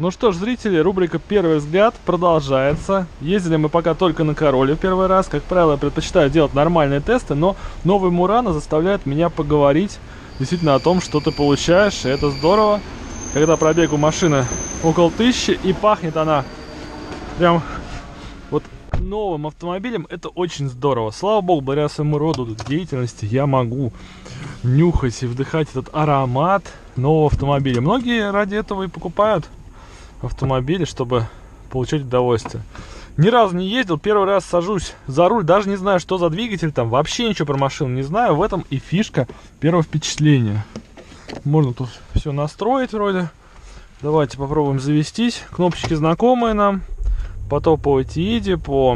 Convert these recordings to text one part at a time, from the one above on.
Ну что ж, зрители, рубрика «Первый взгляд» продолжается. Ездили мы пока только на Короле первый раз. Как правило, я предпочитаю делать нормальные тесты, но новый Мурано заставляет меня поговорить действительно о том, что ты получаешь. И это здорово, когда пробег у машины около 1000, и пахнет она прям вот новым автомобилем. Это очень здорово. Слава богу, благодаря своему роду деятельности я могу нюхать и вдыхать этот аромат нового автомобиля. Многие ради этого и покупают автомобили, чтобы получать удовольствие. Ни разу не ездил, первый раз сажусь за руль, даже не знаю, что за двигатель там, вообще ничего про машину не знаю. В этом и фишка первого впечатления. Можно тут все настроить вроде. Давайте попробуем завестись. Кнопочки знакомые нам. Потом по Этииде, по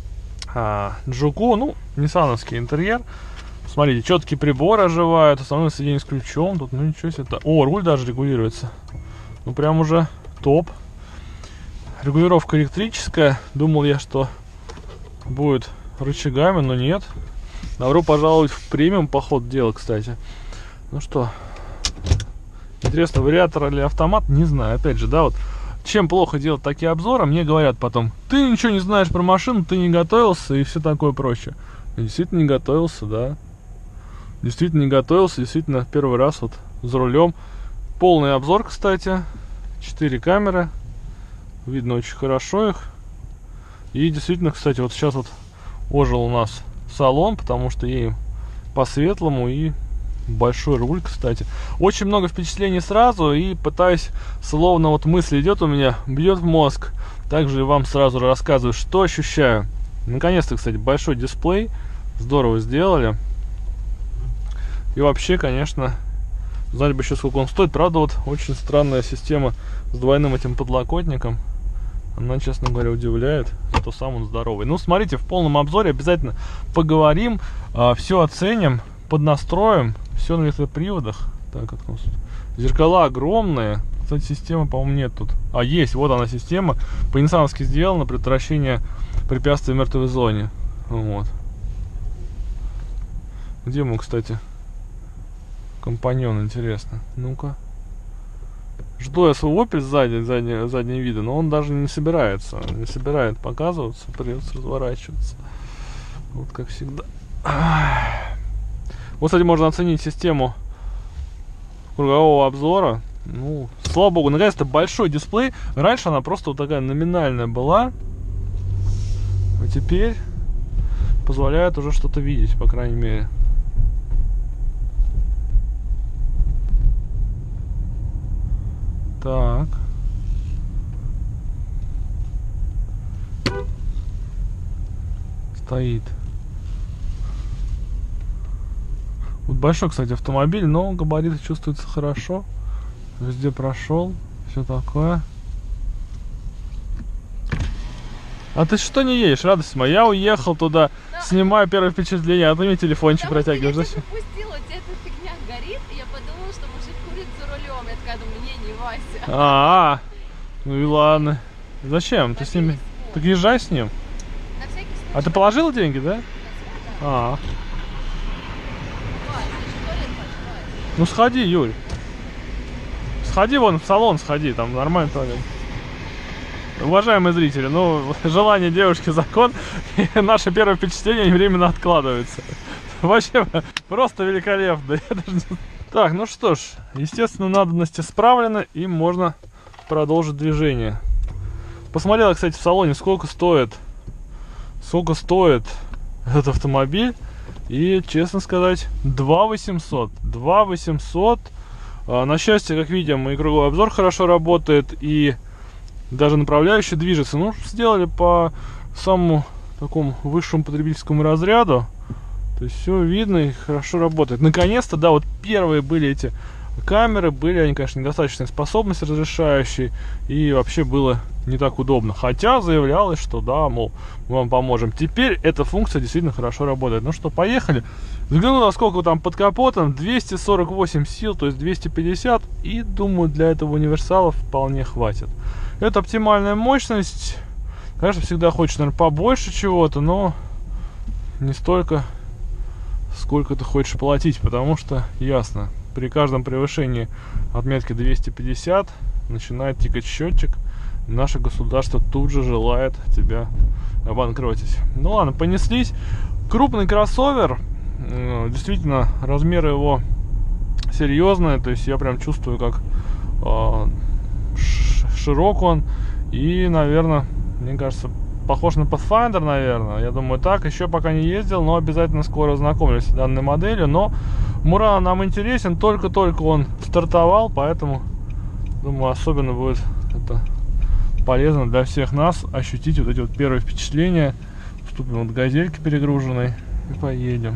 Джуку, ну, ниссановский интерьер. Смотрите, четкие приборы оживают, основное сиденье с ключом. Тут, ну ничего себе. О, руль даже регулируется. Ну, прям уже топ. Регулировка электрическая. Думал я, что будет рычагами, но нет. Добро пожаловать в премиум по ходу дела, кстати. Ну что, интересно, вариатор или автомат? Не знаю. Опять же, да, вот чем плохо делать такие обзоры, мне говорят потом: ты ничего не знаешь про машину, ты не готовился и все такое прочее. Я действительно не готовился, да. Действительно не готовился, действительно первый раз вот за рулем. Полный обзор, кстати. 4 камеры. Видно очень хорошо их. И действительно, кстати, вот сейчас вот ожил у нас салон, потому что едем по-светлому, и большой руль, кстати. Очень много впечатлений сразу, и пытаюсь, словно вот мысль идет у меня, бьет в мозг. Также и вам сразу рассказываю, что ощущаю. Наконец-то, кстати, большой дисплей. Здорово сделали. И вообще, конечно, знали бы еще, сколько он стоит. Правда, вот очень странная система с двойным этим подлокотником. Она, честно говоря, удивляет, что сам он здоровый. Ну, смотрите, в полном обзоре обязательно поговорим, все оценим, поднастроим, все на электроприводах. Так, как у нас зеркала огромные. Кстати, системы, по-моему, нет тут. А, есть, вот она система. По-ниссановски сделана, предотвращение препятствий в мертвой зоне. Вот. Где мы, кстати, компаньон, интересно. Ну-ка. Жду я свой Opel задние виды, но он даже не собирается. Не собирает показываться, придется разворачиваться. Вот как всегда. Вот, кстати, можно оценить систему кругового обзора. Ну, слава богу, наконец-то большой дисплей. Раньше она просто вот такая номинальная была. А теперь позволяет уже что-то видеть, по крайней мере. Так. Стоит. Вот большой, кстати, автомобиль, но габариты чувствуются хорошо. Везде прошел. Все такое. А ты что не едешь, радость моя? Я уехал туда, снимаю первое впечатление, а ты мне телефончик протягиваешь. Зачем? Пустила, у тебя эта фигня горит, и я подумала, что мужик курит за рулем. Я такая думаю, не Вася. Ну и ладно. Зачем? Ты с ними... Так езжай с ним. На всякий случай. А ты положил деньги, да? Ну сходи, Юль. Сходи вон в салон, сходи, там нормально туалет. Уважаемые зрители, ну, желание девушки закон, и наше первое впечатление временно откладывается. Вообще, просто великолепно. Так, ну что ж, естественно, надобности справлены, и можно продолжить движение. Посмотрел, кстати, в салоне, сколько стоит этот автомобиль. И, честно сказать, 2800. 2800. На счастье, как видим, и круговой обзор хорошо работает, и даже направляющий движется. Ну, сделали по самому такому высшему потребительскому разряду. То есть все видно и хорошо работает. Наконец-то, да, вот первые были эти камеры. Были они, конечно, недостаточной способности разрешающей. И вообще было не так удобно. Хотя заявлялось, что да, мол, мы вам поможем. Теперь эта функция действительно хорошо работает. Ну что, поехали. Взгляну, насколько там под капотом. 248 сил, то есть 250. И думаю, для этого универсала вполне хватит. Это оптимальная мощность. Конечно, всегда хочешь, наверное, побольше чего-то, но не столько, сколько ты хочешь платить. Потому что, ясно, при каждом превышении отметки 250 начинает тикать счетчик. Наше государство тут же желает тебя обанкротить. Ну ладно, понеслись. Крупный кроссовер. Действительно, размеры его серьезные. То есть я прям чувствую, как широк он. И, наверное, мне кажется, похож на Pathfinder, наверное. Я думаю, так. Еще пока не ездил, но обязательно скоро ознакомлюсь с данной моделью. Но Мурано нам интересен. Только-только он стартовал, поэтому, думаю, особенно будет это полезно для всех нас ощутить вот эти вот первые впечатления. Вступим вот газельки перегруженной и поедем.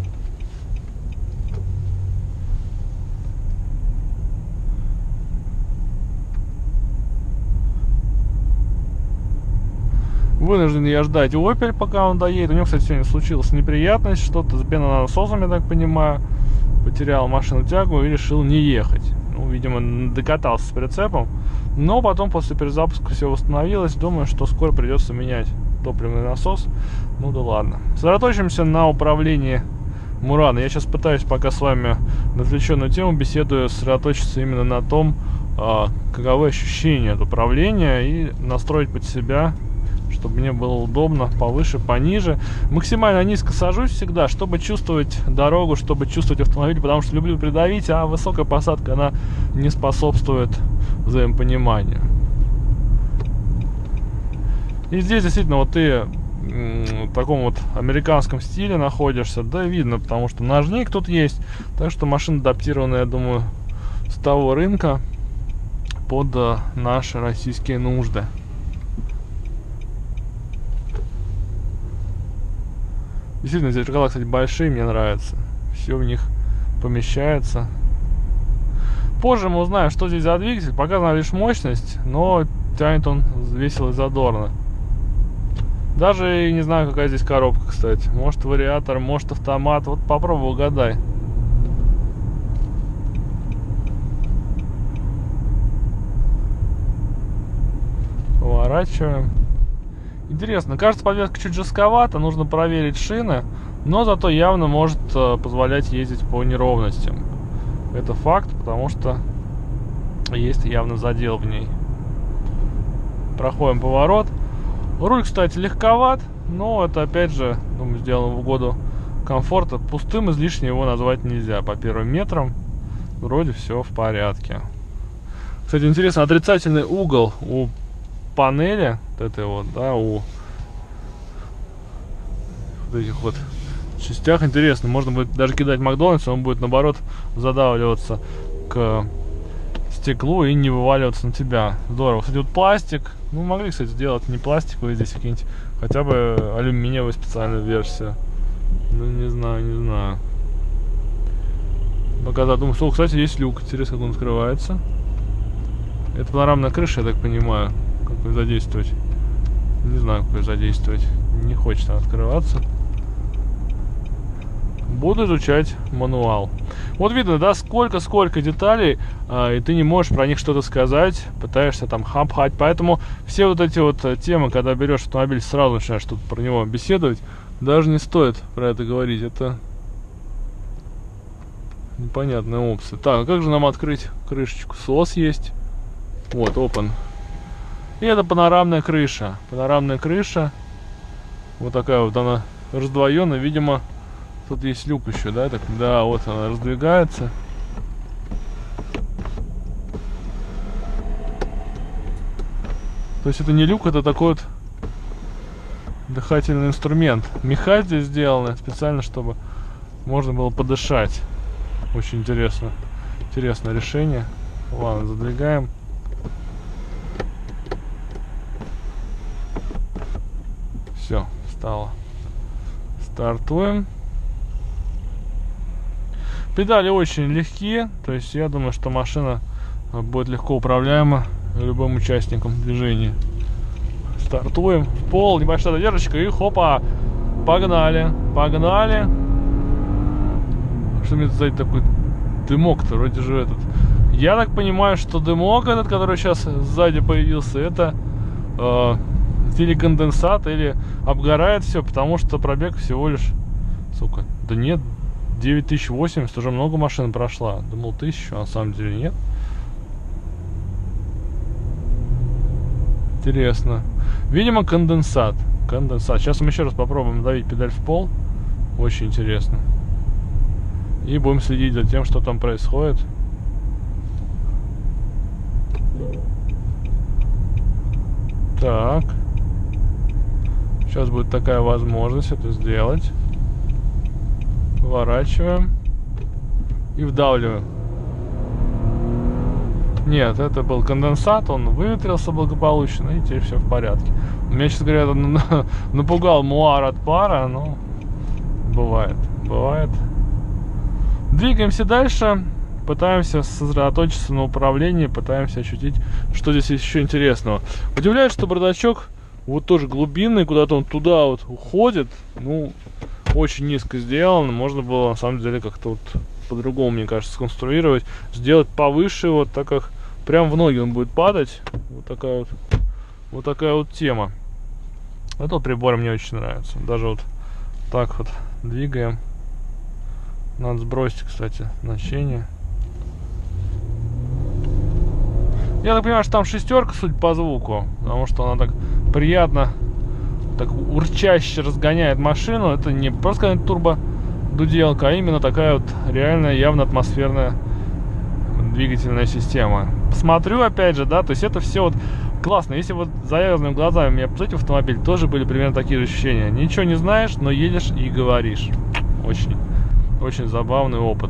Вынужден я ждать Opel, пока он доедет. У него, кстати, сегодня случилась неприятность, что-то с пенонасосом, я так понимаю. Потерял машину тягу и решил не ехать. Ну, видимо, докатался с прицепом. Но потом, после перезапуска, все восстановилось. Думаю, что скоро придется менять топливный насос. Ну да ладно. Сосредоточимся на управлении Мурано. Я сейчас пытаюсь, пока с вами на отвлеченную тему беседую, сосредоточиться именно на том, каковы ощущения от управления, и настроить под себя, чтобы мне было удобно, повыше, пониже. Максимально низко сажусь всегда, чтобы чувствовать дорогу, чтобы чувствовать автомобиль, потому что люблю придавить, а высокая посадка, она не способствует взаимопониманию. И здесь действительно вот ты в таком вот американском стиле находишься, да, видно, потому что ножник тут есть, так что машина адаптирована, я думаю, с того рынка под наши российские нужды. Действительно, зеркала, кстати, большие, мне нравятся. Все в них помещается. Позже мы узнаем, что здесь за двигатель. Показана лишь мощность, но тянет он весело и задорно. Даже не знаю, какая здесь коробка, кстати. Может вариатор, может автомат. Вот попробуй угадай. Поворачиваем. Интересно, кажется, подвеска чуть жестковата, нужно проверить шины, но зато явно может позволять ездить по неровностям. Это факт, потому что есть явно задел в ней. Проходим поворот. Руль, кстати, легковат, но это опять же, думаю, сделано в угоду комфорта. Пустым излишне его назвать нельзя. По первым метрам вроде все в порядке. Кстати, интересно, отрицательный угол у панели вот этой вот, да, у вот этих вот частях, интересно, можно будет даже кидать Макдональдс, он будет наоборот задавливаться к стеклу и не вываливаться на тебя. Здорово. Кстати, вот пластик, ну могли, кстати, сделать не пластиковый здесь, какие-нибудь, хотя бы алюминиевую специальную версию. Ну не знаю. Пока задумался. О, кстати, есть люк, интересно, как он открывается. Это панорамная крыша, я так понимаю. Как ее задействовать? Не знаю, как ее задействовать. Не хочет она открываться. Буду изучать мануал. Вот видно, да, сколько деталей, и ты не можешь про них что-то сказать, пытаешься там хапать. Поэтому все вот эти вот темы, когда берешь автомобиль, сразу начинаешь что-то про него беседовать, даже не стоит про это говорить. Это непонятная опция. Так, а как же нам открыть крышечку? СОС есть. Вот, open. И это панорамная крыша. Панорамная крыша. Вот такая вот она раздвоенная. Видимо, тут есть люк еще, да? Так, да, вот она раздвигается. То есть это не люк, это такой вот дыхательный инструмент. Меха здесь сделаны специально, чтобы можно было подышать. Очень интересно. Интересное решение. Ладно, задвигаем. Все, встало. Стартуем. Педали очень легкие, то есть я думаю, что машина будет легко управляема любым участником движения. Стартуем в пол, небольшая задержка и хопа, погнали, погнали. Что мне тут сзади такой дымок-то, вроде же этот. Я так понимаю, что дымок этот, который сейчас сзади появился, это или конденсат, или обгорает все, потому что пробег всего лишь, сука, да нет, 9080, уже много машин прошла. Думал 1000, а на самом деле нет. Интересно. Видимо, конденсат. Конденсат. Сейчас мы еще раз попробуем давить педаль в пол. Очень интересно. И будем следить за тем, что там происходит. Так. Сейчас будет такая возможность это сделать. Поворачиваем. И вдавливаем. Нет, это был конденсат, он выветрился благополучно, и теперь все в порядке. Меня, честно говоря, это напугал муар от пара, но бывает. Двигаемся дальше, пытаемся сосредоточиться на управлении, пытаемся ощутить, что здесь есть еще интересного. Удивляет, что бардачок вот тоже глубинный, куда-то он туда вот уходит, ну, очень низко сделан, можно было на самом деле как-то вот по-другому, мне кажется, сконструировать, сделать повыше, вот так как прям в ноги он будет падать. Вот такая вот тема. Этот прибор мне очень нравится. Даже вот так вот двигаем. Надо сбросить, кстати, значение. Я так понимаю, что там шестерка, судя по звуку, потому что она так приятно, так урчаще разгоняет машину. Это не просто какая-нибудь турбо-дуделка, а именно такая вот реальная, явно атмосферная двигательная система. Посмотрю опять же, да, то есть это все вот классно. Если вот завязанными глазами меня посмотреть в автомобиль, тоже были примерно такие же ощущения. Ничего не знаешь, но едешь и говоришь. Очень забавный опыт.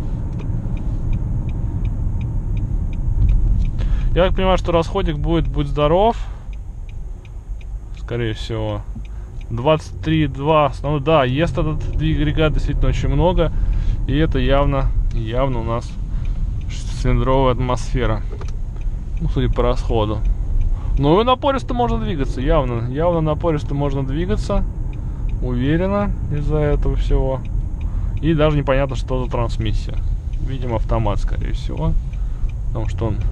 Я так понимаю, что расходик будет, будь здоров, скорее всего 23,2. Ну да, ест этот агрегат действительно очень много. И это явно у нас цилиндровая атмосфера. Ну, судя по расходу. Ну и напористо можно двигаться. Явно напористо можно двигаться. Уверенно из-за этого всего. И даже непонятно, что за трансмиссия. Видимо, автомат, скорее всего. Потому что он...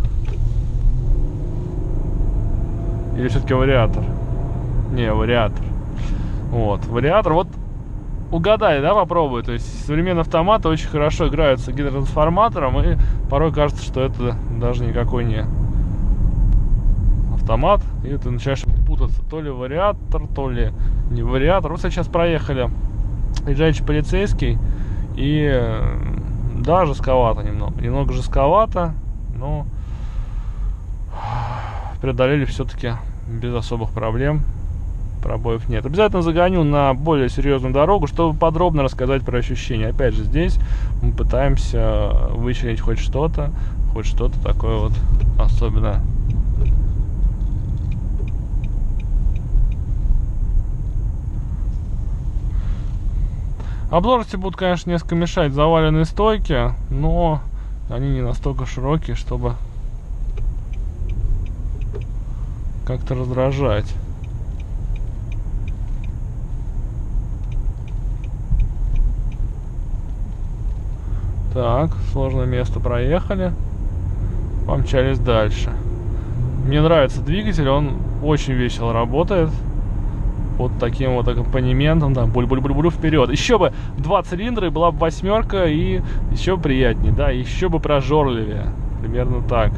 Или все-таки вариатор? Не, вариатор. Вот, вариатор. Вот угадай, да, попробуй. То есть современные автоматы очень хорошо играют с гидротрансформатором. И порой кажется, что это даже никакой не автомат. И ты начинаешь путаться. То ли вариатор, то ли не вариатор. Вот сейчас проехали. Приезжающий полицейский. И да, жестковато немного. Немного жестковато, но преодолели все-таки без особых проблем. Пробоев нет. Обязательно загоню на более серьезную дорогу, чтобы подробно рассказать про ощущения. Опять же, здесь мы пытаемся вычленить хоть что-то такое вот особенное. Обзорности будут, конечно, несколько мешать заваленные стойки, но они не настолько широкие, чтобы как-то раздражать. Так, сложное место проехали. Помчались дальше. Мне нравится двигатель, он очень весело работает. Вот таким вот аккомпанементом, там, буль-буль-буль-буль вперед. Еще бы 2 цилиндра, и была бы восьмерка, и еще приятнее, да, еще бы прожорливее. Примерно так.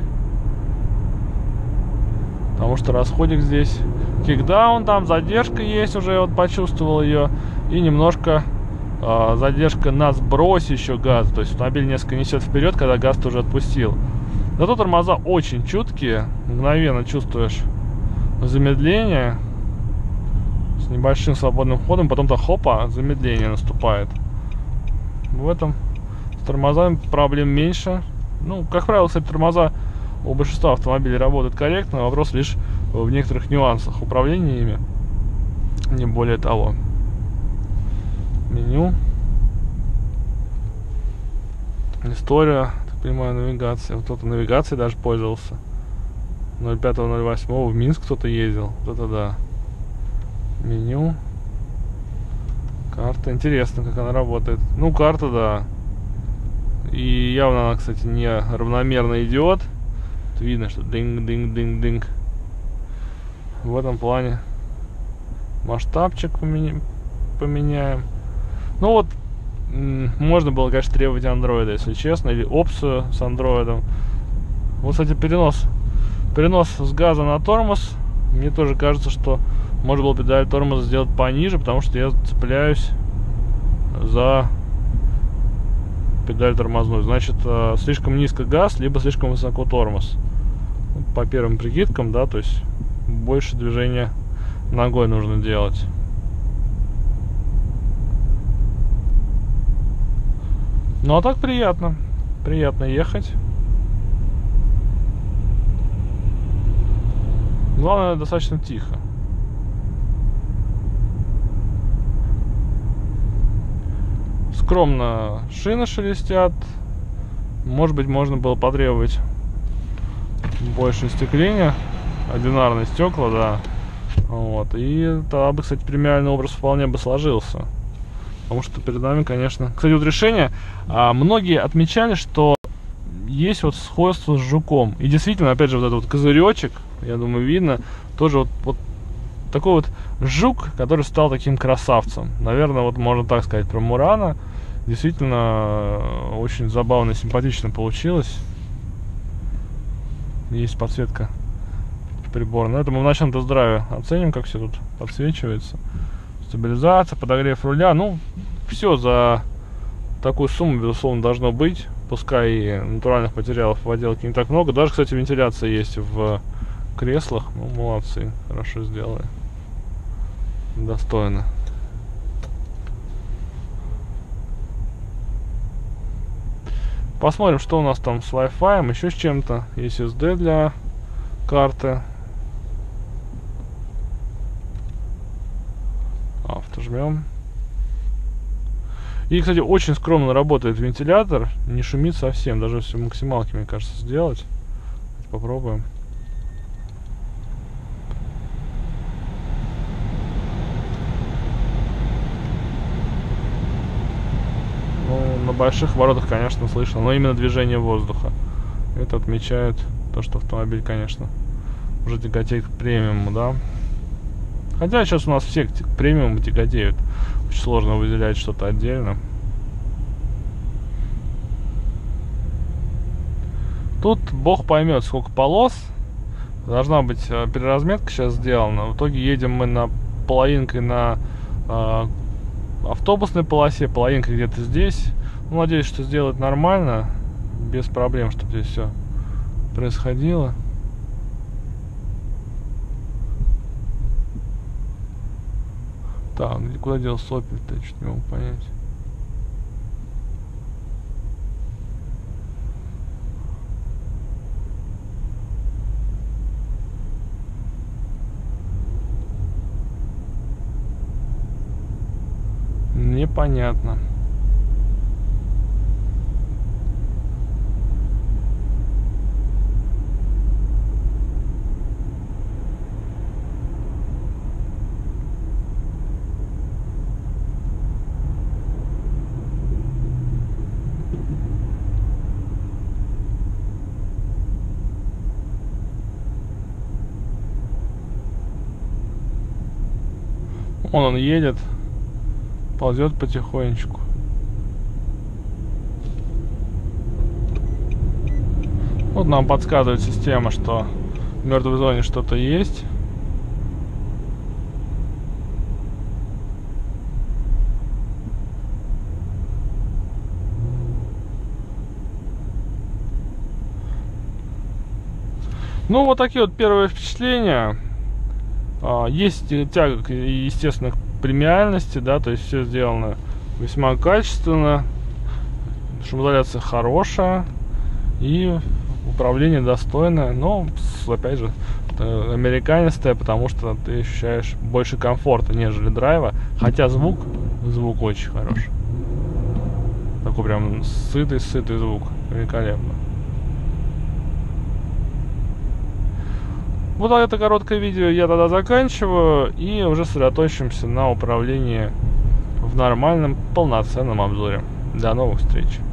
Потому что расходик здесь кикдаун, там задержка есть, уже вот почувствовал ее. И немножко задержка на сбросе еще газа. То есть автомобиль несколько несет вперед, когда газ ты уже отпустил. Зато тормоза очень чуткие. Мгновенно чувствуешь замедление. С небольшим свободным ходом, потом-то хопа, замедление наступает. В этом с тормозами проблем меньше. Ну, как правило, кстати, тормоза у большинства автомобилей работают корректно. Вопрос лишь в некоторых нюансах управления ими. Не более того. Меню. История, так понимаю, навигация. Вот кто-то навигацией даже пользовался. 05.08 в Минск кто-то ездил. Вот это да. Меню. Карта. Интересно, как она работает. Ну, карта, да. И явно она, кстати, не равномерно идет. Тут видно, что динг-динг-динг-динг. В этом плане масштабчик поменяем. Ну вот, можно было, конечно, требовать андроида, если честно, или опцию с андроидом. Вот, кстати, перенос с газа на тормоз Мне тоже кажется, что можно было педаль тормоза сделать пониже, потому что я цепляюсь за педаль тормозную. Значит, слишком низко газ, либо слишком высоко тормоз. По первым прикидкам, да, то есть больше движения ногой нужно делать. Ну а так приятно. Приятно ехать. Главное, достаточно тихо. Скромно шины шелестят. Может быть, можно было потребовать больше стекления. Одинарные стекла, да. Вот. И тогда бы, кстати, премиальный образ вполне бы сложился. Потому что перед нами, конечно... Кстати, вот решение... многие отмечали, что есть вот сходство с жуком. И действительно, опять же, вот этот вот козыречек, я думаю, видно, тоже вот такой вот жук, который стал таким красавцем. Наверное, вот можно так сказать про Мурано. Действительно, очень забавно и симпатично получилось. Есть подсветка прибора. Но это мы в ночном тест-драйве оценим, как все тут подсвечивается. Стабилизация, подогрев руля. Ну, все за такую сумму, безусловно, должно быть. Пускай и натуральных материалов в отделке не так много. Даже, кстати, вентиляция есть в креслах. Ну, молодцы, хорошо сделали. Достойно. Посмотрим, что у нас там с Wi-Fi, еще с чем-то. Есть SSD для карты. Авто жмем. И, кстати, очень скромно работает вентилятор. Не шумит совсем. Даже если максималки, мне кажется, сделать. Попробуем. Ну, на больших воротах, конечно, слышно. Но именно движение воздуха. Это отмечает то, что автомобиль, конечно, уже тяготеет к премиуму, да. Хотя сейчас у нас все к премиуму тяготеют. Очень сложно выделять что-то отдельно. Тут бог поймет, сколько полос. Должна быть переразметка сейчас сделана. В итоге едем мы на половинкой на автобусной полосе, половинка где-то здесь. Ну, надеюсь, что сделать нормально, без проблем, чтобы здесь все происходило. Так, куда делся опель-то, я чуть не могу понять. Непонятно. Он едет, ползет потихонечку. Вот нам подсказывает система, что в мертвой зоне что-то есть. Ну, вот такие вот первые впечатления. Есть тяга к естественной премиальности, да, то есть все сделано весьма качественно, шумоизоляция хорошая и управление достойное, но, опять же, американистое, потому что ты ощущаешь больше комфорта, нежели драйва, хотя звук очень хороший. Такой прям сытый звук, великолепно. Вот это короткое видео я тогда заканчиваю и уже сосредоточимся на управлении в нормальном полноценном обзоре. До новых встреч!